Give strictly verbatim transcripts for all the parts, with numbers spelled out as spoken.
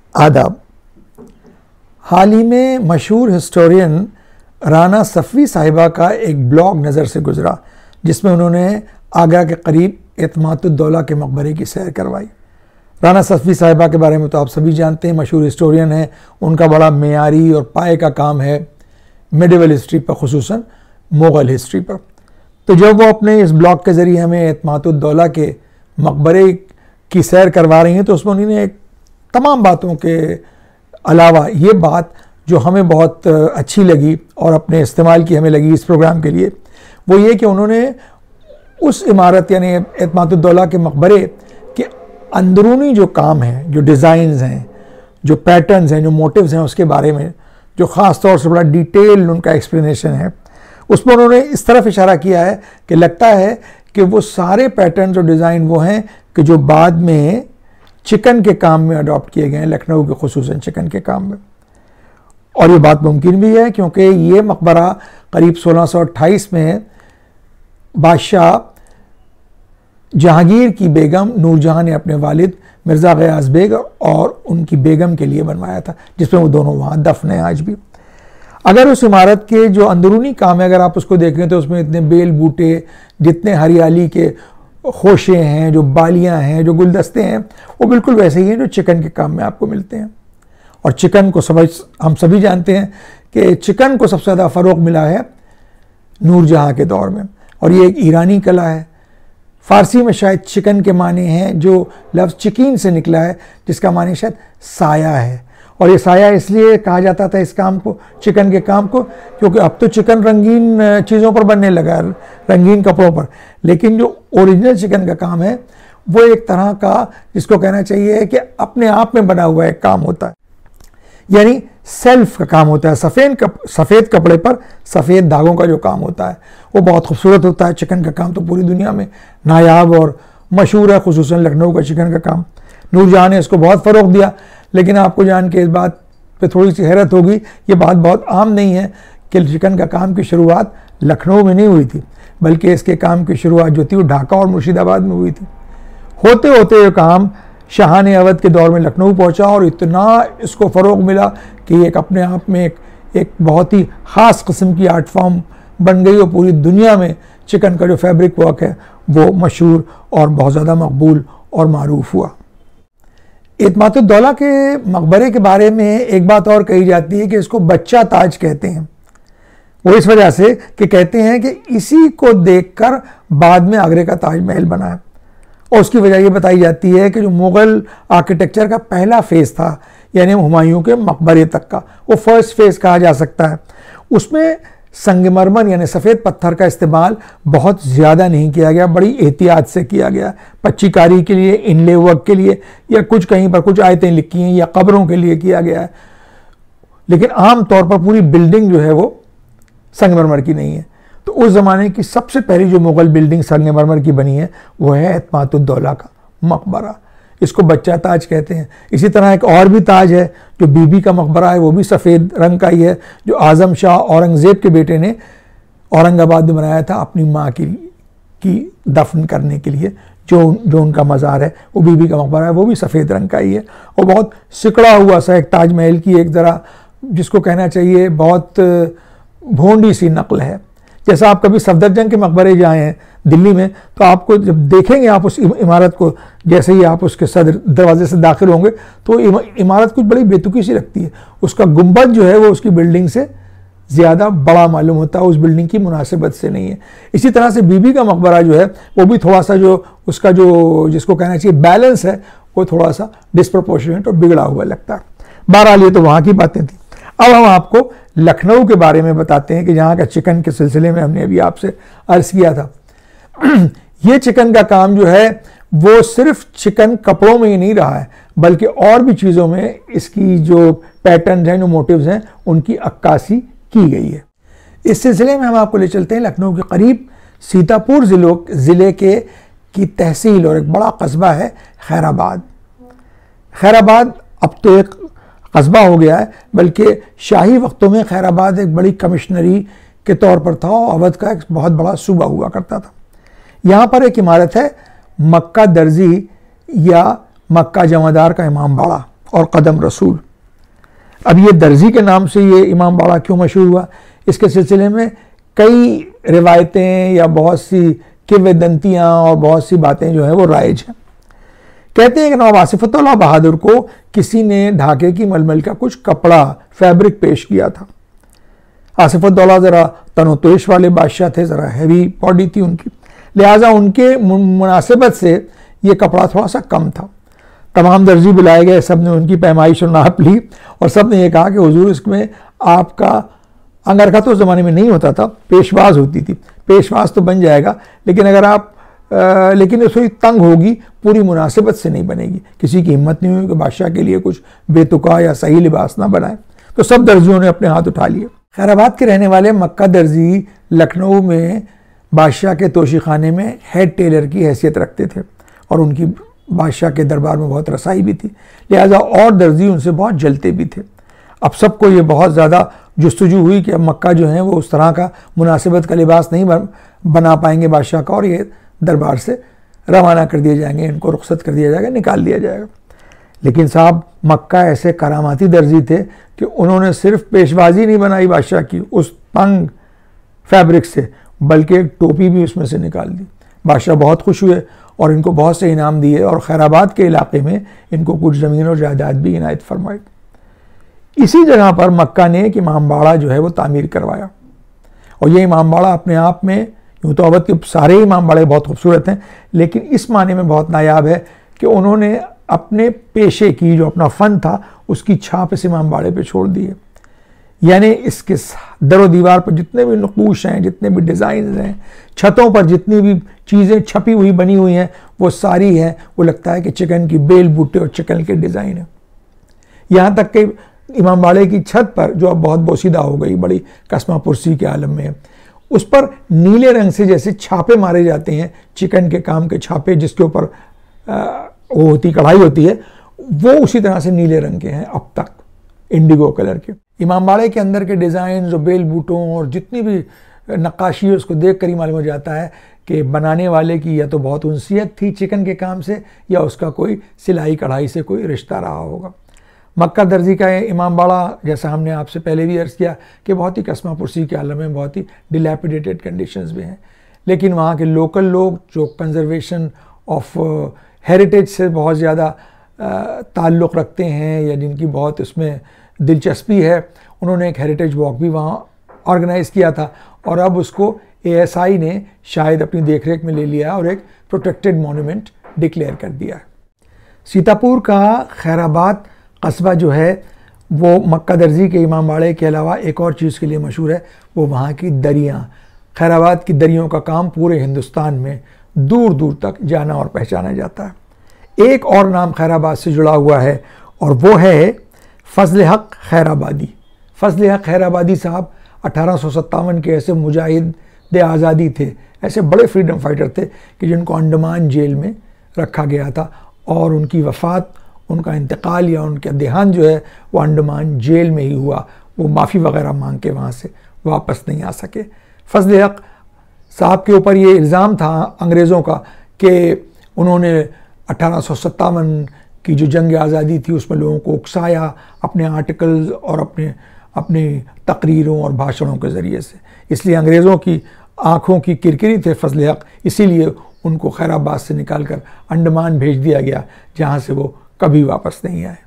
आदाब। हाल ही में मशहूर हिस्टोरियन राना सफ़वी साहिबा का एक ब्लॉग नज़र से गुजरा जिसमें उन्होंने आगरा के करीब एतमादुद्दौला के मकबरे की सैर करवाई। राना सफ़वी साहिबा के बारे में तो आप सभी जानते हैं, मशहूर हिस्टोरियन हैं। उनका बड़ा मेयारी और पाए का काम है मिडिवल हिस्ट्री पर, खुसूसन मुग़ल हिस्ट्री पर। तो जब वो अपने इस ब्लॉग के ज़रिए हमें एतमादुद्दौला के मकबरे की सैर करवा रही हैं तो उसमें उन्होंने एक तमाम बातों के अलावा ये बात जो हमें बहुत अच्छी लगी और अपने इस्तेमाल की हमें लगी इस प्रोग्राम के लिए, वो ये कि उन्होंने उस इमारत यानी एतमादुद्दौला के मकबरे के अंदरूनी जो काम है, जो डिज़ाइंस हैं, जो पैटर्न्स हैं, जो मोटिव्स हैं, उसके बारे में जो ख़ास तौर से बड़ा डिटेल उनका एक्सप्लेनेशन है, उसमें उन्होंने इस तरफ इशारा किया है कि लगता है कि वो सारे पैटर्न्स और डिज़ाइन वो हैं कि जो बाद में चिकन के काम में अडॉप्ट किए गए हैं, लखनऊ के खुसूसन चिकन के काम में। और ये बात मुमकिन भी है क्योंकि ये मकबरा करीब सोलह सौ अट्ठाईस में बादशाह जहांगीर की बेगम नूरजहां ने अपने वालिद मिर्ज़ा ग़ियास बेग और उनकी बेगम के लिए बनवाया था, जिसमें वो दोनों वहाँ दफन हैं आज भी। अगर उस इमारत के जो अंदरूनी काम है अगर आप उसको देखें तो उसमें इतने बेल बूटे, जितने हरियाली के खोशे हैं, जो बालियां हैं, जो गुलदस्ते हैं, वो बिल्कुल वैसे ही हैं जो चिकन के काम में आपको मिलते हैं। और चिकन को समझ हम सभी जानते हैं कि चिकन को सबसे ज़्यादा फ़रोग़ मिला है नूरजहां के दौर में, और ये एक ईरानी कला है। फ़ारसी में शायद चिकन के माने हैं जो लफ्ज़ चिकीन से निकला है, जिसका माने शायद साया है। और ये साया इसलिए कहा जाता था इस काम को, चिकन के काम को, क्योंकि अब तो चिकन रंगीन चीज़ों पर बनने लगा है, रंगीन कपड़ों पर, लेकिन जो ओरिजिनल चिकन का काम है वो एक तरह का, जिसको कहना चाहिए कि अपने आप में बना हुआ एक काम होता है, यानी सेल्फ का काम होता है। सफ़ेद कप सफ़ेद कपड़े पर सफ़ेद धागों का जो काम होता है वो बहुत खूबसूरत होता है। चिकन का काम तो पूरी दुनिया में नायाब और मशहूर है, खुसूसन लखनऊ का चिकन का काम। नूरजहां ने इसको बहुत फ़रोग़ दिया, लेकिन आपको जान के इस बात पे थोड़ी सी हैरत होगी, ये बात बहुत आम नहीं है कि चिकन का काम की शुरुआत लखनऊ में नहीं हुई थी, बल्कि इसके काम की शुरुआत जो थी वो ढाका और मुर्शिदाबाद में हुई थी। होते होते ये काम शाहान अवध के दौर में लखनऊ पहुंचा और इतना इसको फ़रोग़ मिला कि एक अपने आप में एक एक बहुत ही ख़ास किस्म की आर्ट फॉर्म बन गई और पूरी दुनिया में चिकन का जो फैब्रिक वर्क है वो मशहूर और बहुत ज़्यादा मकबूल और मारूफ हुआ। एतमादुद्दौला के मकबरे के बारे में एक बात और कही जाती है कि इसको बच्चा ताज कहते हैं। वो इस वजह से कि कहते हैं कि इसी को देखकर बाद में आगरे का ताजमहल बना है। और उसकी वजह ये बताई जाती है कि जो मुग़ल आर्किटेक्चर का पहला फ़ेज़ था, यानी हुमायूं के मकबरे तक का, वो फर्स्ट फेज़ कहा जा सकता है। उसमें संगमरमर यानी सफ़ेद पत्थर का इस्तेमाल बहुत ज़्यादा नहीं किया गया, बड़ी एहतियात से किया गया। पच्चीकारी के लिए, इनले वर्क के लिए, या कुछ कहीं पर कुछ आयतें लिखी हैं, या कब्रों के लिए किया गया है, लेकिन आम तौर पर पूरी बिल्डिंग जो है वो संगमरमर की नहीं है। तो उस ज़माने की सबसे पहली जो मुग़ल बिल्डिंग संगमरमर की बनी है वो है एतमादुद्दौला का मकबरा। इसको बच्चा ताज कहते हैं। इसी तरह एक और भी ताज है जो बीबी का मकबरा है, वो भी सफ़ेद रंग का ही है, जो आज़म शाह औरंगज़ेब के बेटे ने औरंगाबाद में बनाया था अपनी माँ की की दफन करने के लिए। जो जो उनका मज़ार है वो बीबी का मकबरा है, वो भी सफ़ेद रंग का ही है और बहुत सिकड़ा हुआ सा एक ताजमहल की एक ज़रा, जिसको कहना चाहिए बहुत भोंडी सी नकल है। जैसा आप कभी सफदरजंग के मकबरे जाए हैं दिल्ली में, तो आपको जब देखेंगे आप उस इमारत को, जैसे ही आप उसके सदर दरवाजे से दाखिल होंगे तो इमारत कुछ बड़ी बेतुकी सी लगती है। उसका गुंबद जो है वो उसकी बिल्डिंग से ज़्यादा बड़ा मालूम होता है, उस बिल्डिंग की मुनासिबत से नहीं है। इसी तरह से बीबी का मकबरा जो है वो भी थोड़ा सा जो उसका जो जिसको कहना चाहिए बैलेंस है वो थोड़ा सा डिस्प्रपोर्शनेट और बिगड़ा हुआ लगता है। बहरहाल ये तो वहाँ की बातें थी। अब हम आपको लखनऊ के बारे में बताते हैं कि जहाँ का चिकन के सिलसिले में हमने अभी आपसे अर्ज़ किया था। ये चिकन का काम जो है वो सिर्फ चिकन कपड़ों में ही नहीं रहा है, बल्कि और भी चीज़ों में इसकी जो पैटर्न हैं, जो मोटिव्स हैं, उनकी अक्कासी की गई है। इस सिलसिले में हम आपको ले चलते हैं लखनऊ के करीब सीतापुर ज़िलों ज़िले के की तहसील और एक बड़ा कस्बा है खैराबाद। खैराबाद अब तो एक कस्बा हो गया है, बल्कि शाही वक्तों में खैराबाद एक बड़ी कमिश्नरी के तौर पर था और अवध का एक बहुत बड़ा सूबा हुआ करता था। यहाँ पर एक इमारत है मक्का दर्जी या मक्का जमादार का इमाम बाड़ा, और कदम रसूल। अब ये दर्जी के नाम से ये इमाम बाड़ा क्यों मशहूर हुआ, इसके सिलसिले में कई रिवायतें या बहुत सी किंवदंतियाँ और बहुत सी बातें जो हैं वो राइज हैं। कहते हैं कि नवाब आसिफउद्दौला बहादुर को किसी ने ढाके की मलमल का कुछ कपड़ा फैब्रिक पेश किया था। आसिफउद्दौला ज़रा तनोतोश वाले बादशाह थे, ज़रा हैवी बॉडी थी उनकी, लिहाजा उनके मुनासिबत से ये कपड़ा थोड़ा सा कम था। तमाम दर्जी बुलाए गए, सब ने उनकी पैमाइश और नाप ली और सब ने यह कहा कि हुजूर इसमें आपका अंगरखा तो उस ज़माने में नहीं होता था, पेशवाज होती थी, पेशवाज तो बन जाएगा, लेकिन अगर आप आ, लेकिन थोड़ी तंग होगी, पूरी मुनासिबत से नहीं बनेगी। किसी की हिम्मत नहीं हुई कि बादशाह के लिए कुछ बेतुका या सही लिबास ना बनाए, तो सब दर्जियों ने अपने हाथ उठा लिए। खैराबाद के रहने वाले मक्का दर्जी लखनऊ में बादशाह के तोशीखाने में हेड टेलर की हैसियत रखते थे और उनकी बादशाह के दरबार में बहुत रसाई भी थी, लिहाजा और दर्जी उनसे बहुत जलते भी थे। अब सबको ये बहुत ज़्यादा जुस्तजू हुई कि अब मक्का जो है वो उस तरह का मुनासिबत का लिबास नहीं बना पाएंगे बादशाह का और ये दरबार से रवाना कर दिए जाएंगे, इनको रुखसत कर दिया जाएगा, निकाल दिया जाएगा। लेकिन साहब मक्का ऐसे करामाती दर्जी थे कि उन्होंने सिर्फ पेशवाजी नहीं बनाई बादशाह की उस तंग फैब्रिक से, बल्कि एक टोपी भी उसमें से निकाल दी। बादशाह बहुत खुश हुए और इनको बहुत से इनाम दिए और खैराबाद के इलाके में इनको कुछ ज़मीन और जायदाद भी इनायत फरमाई। इसी जगह पर मक्का ने एक इमाम बाड़ा जो है वो तामीर करवाया और ये इमाम बाड़ा अपने आप में, यूँ तो अवध के सारे इमाम बाड़े बहुत खूबसूरत हैं, लेकिन इस माने में बहुत नायाब है कि उन्होंने अपने पेशे की जो अपना फ़न था उसकी छाप इस इमाम बाड़े पे छोड़ दी है। यानी इसके दरो दीवार पर जितने भी नक़ूश हैं, जितने भी डिज़ाइन हैं, छतों पर जितनी भी चीज़ें छपी हुई बनी हुई हैं, वो सारी हैं, वो लगता है कि चिकन की बेल बूटे और चिकन के डिज़ाइन है। यहाँ तक कि इमाम बाड़े की छत पर, जो अब बहुत बोसीदा हो गई, बड़ी कस्मा पुरसी के आलम में, उस पर नीले रंग से जैसे छापे मारे जाते हैं, चिकन के काम के छापे जिसके ऊपर वो होती कढ़ाई होती है, वो उसी तरह से नीले रंग के हैं अब तक, इंडिगो कलर के। इमाम बाड़े के अंदर के डिज़ाइन, जो बेल बूटों और जितनी भी नक्काशी है, उसको देख कर ही मालूम हो जाता है कि बनाने वाले की या तो बहुत उनसियत थी चिकन के काम से या उसका कोई सिलाई कढ़ाई से कोई रिश्ता रहा होगा। मक्का दर्जी का इमाम बाड़ा, जैसा हमने आपसे पहले भी अर्ज़ किया कि बहुत ही कस्मा पुरसी के आलम में, बहुत ही डिलैपिडेटेड कंडीशंस में हैं, लेकिन वहाँ के लोकल लोग जो कंजर्वेशन ऑफ हेरिटेज से बहुत ज़्यादा ताल्लुक़ रखते हैं या जिनकी बहुत उसमें दिलचस्पी है, उन्होंने एक हेरिटेज वॉक भी वहाँ ऑर्गेनाइज़ किया था और अब उसको ए एस आई ने शायद अपनी देखरेख में ले लिया और एक प्रोटेक्टेड मॉन्यूमेंट डिक्लेयर कर दिया है। सीतापुर का खैराबाद कस्बा जो है वो मक्का दर्जी के इमाम बाड़े के अलावा एक और चीज़ के लिए मशहूर है, वो वहाँ की दरियाँ। खैराबाद की दरियों का काम पूरे हिंदुस्तान में दूर दूर तक जाना और पहचाना जाता है। एक और नाम खैराबाद से जुड़ा हुआ है और वो है फजल हक खैराबादी। फजल हक खैराबादी साहब अठारह सौ सत्तावन के ऐसे मुजाहिद दे आज़ादी थे, ऐसे बड़े फ्रीडम फाइटर थे कि जिनको अंडमान जेल में रखा गया था और उनकी वफ़ात, उनका इंतकाल या उनका देहांत जो है वो अंडमान जेल में ही हुआ। वो माफ़ी वगैरह मांग के वहाँ से वापस नहीं आ सके। फजल हक साहब के ऊपर ये इल्ज़ाम था अंग्रेज़ों का कि उन्होंने अठारह सौ सत्तावन की जो जंग आज़ादी थी उसमें लोगों को उकसाया अपने आर्टिकल्स और अपने अपनी तकरीरों और भाषणों के ज़रिए से, इसलिए अंग्रेज़ों की आँखों की किरकिरी थे फजल हक, इसीलिए उनको खैराबाद से निकाल कर अंडमान भेज दिया गया जहाँ से वो कभी वापस नहीं आए।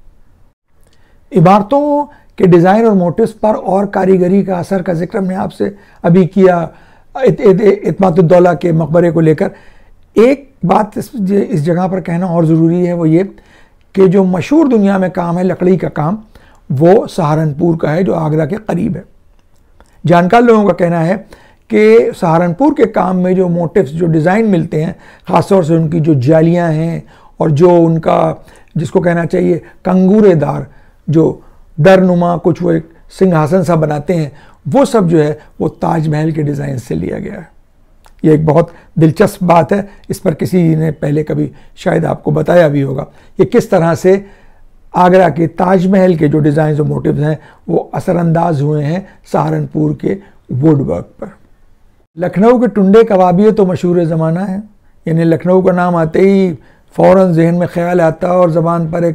इमारतों के डिज़ाइन और मोटिव्स पर और कारीगरी का असर का जिक्र हमने आपसे अभी किया इत्मादुद्दौला के मकबरे को लेकर। एक बात इस, इस जगह पर कहना और ज़रूरी है, वो ये कि जो मशहूर दुनिया में काम है लकड़ी का काम, वो सहारनपुर का है जो आगरा के करीब है। जानकार लोगों का कहना है कि सहारनपुर के काम में जो मोटिव्स, जो डिज़ाइन मिलते हैं, ख़ासतौर से उनकी जो जालियाँ हैं और जो उनका जिसको कहना चाहिए कंगूरेदार जो दरनुमा कुछ वो एक सिंहासन सा बनाते हैं, वो सब जो है वो ताजमहल के डिज़ाइन से लिया गया है। ये एक बहुत दिलचस्प बात है, इस पर किसी ने पहले कभी शायद आपको बताया भी होगा। ये किस तरह से आगरा के ताजमहल के जो डिज़ाइन और मोटिव्स हैं वो असरअंदाज हुए हैं सहारनपुर के वुड वर्क पर। लखनऊ के टुंडे कबाबिये तो मशहूर ज़माना है, यानी लखनऊ का नाम आते ही फ़ौरन जहन में ख्याल आता है और ज़बान पर एक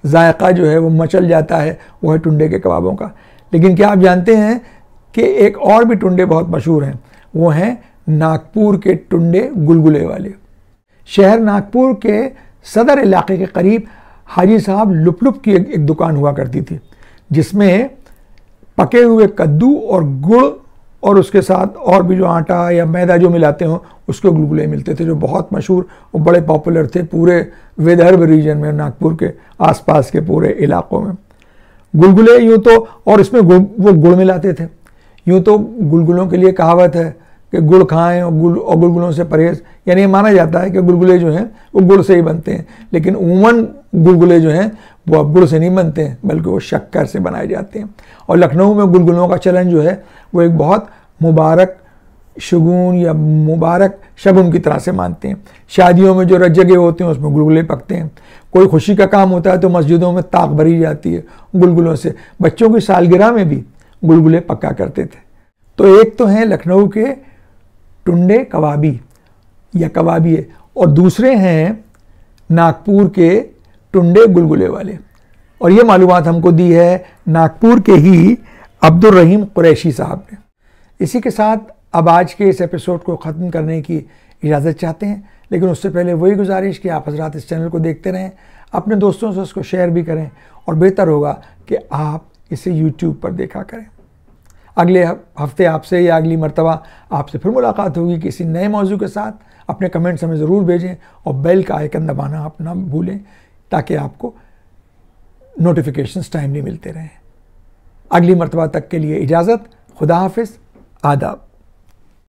जायका जो है वो मचल जाता है, वो है टुंडे के कबाबों का। लेकिन क्या आप जानते हैं कि एक और भी टुंडे बहुत मशहूर हैं, वो हैं नागपुर के टुंडे गुलगुले वाले। शहर नागपुर के सदर इलाके के करीब हाजी साहब लुप-लुप की एक, एक दुकान हुआ करती थी, जिसमें पके हुए कद्दू और गुड़ और उसके साथ और भी जो आटा या मैदा जो मिलाते हो उसके गुलगुले मिलते थे, जो बहुत मशहूर और बड़े पॉपुलर थे पूरे विदर्भ रीजन में, नागपुर के आसपास के पूरे इलाकों में। गुलगुले यूँ तो, और इसमें गुड़, वो गुड़ मिलाते थे। यूँ तो गुलगुलों के लिए कहावत है कि गुड़ खाएं और गुल और गुलगुलों से परहेज, यानी ये माना जाता है कि गुलगुले जो हैं वो गुड़ से ही बनते हैं, लेकिन उमूमन गुलगुले जो हैं वो अब गुड़ से नहीं बनते हैं, बल्कि वो शक्कर से बनाए जाते हैं। और लखनऊ में गुलगुलों का चलन जो है वो एक बहुत मुबारक शगुन या मुबारक शगुन की तरह से मानते हैं। शादियों में जो रज जगह होते हैं उसमें गुलगुले पकते हैं। कोई खुशी का काम होता है तो मस्जिदों में ताक भरी जाती है गुलगुलों से। बच्चों की सालगिरह में भी गुलगुले पका करते थे। तो एक तो हैं लखनऊ के टुंडे कबाबी या कबाबिये, और दूसरे हैं नागपुर के टुंडे गुलगुले वाले। और ये मालूमात हमको दी है नागपुर के ही अब्दुल रहीम कुरैशी साहब ने। इसी के साथ अब आज के इस एपिसोड को ख़त्म करने की इजाज़त चाहते हैं, लेकिन उससे पहले वही गुजारिश कि आप हजरात इस चैनल को देखते रहें, अपने दोस्तों से उसको शेयर भी करें, और बेहतर होगा कि आप इसे यूट्यूब पर देखा करें। अगले हफ्ते आपसे या अगली मर्तबा आपसे फिर मुलाकात होगी किसी नए मौजू के साथ। अपने कमेंट्स हमें ज़रूर भेजें और बेल का आइकन दबाना आप ना भूलें, ताकि आपको नोटिफिकेशंस टाइमली मिलते रहें। अगली मर्तबा तक के लिए इजाज़त। खुदा हाफिज़। आदाब।